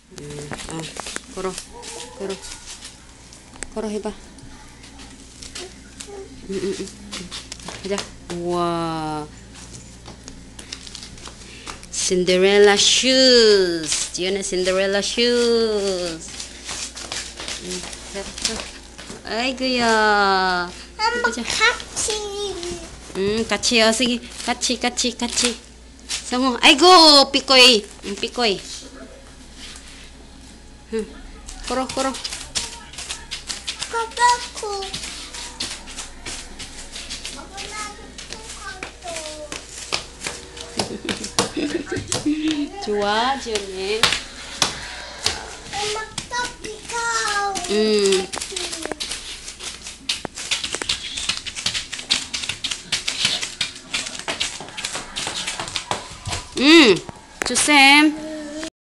걸어, 걸어, 걸어 해봐. 가자. 우와. Cinderella shoes. 지연의 Cinderella shoes. 아이고야. 한번 같이. 같이 어서기 같이. 성우, 아이고 삐꼬이, 삐꼬이. 걸어. 가가쿠. 좋아, 지연이. 엄마 떡이가. 주쌤.